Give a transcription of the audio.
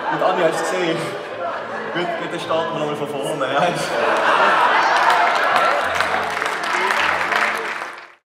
Und Anja, hast du es gesehen? Gut, dann starten wir nochmal von vorne.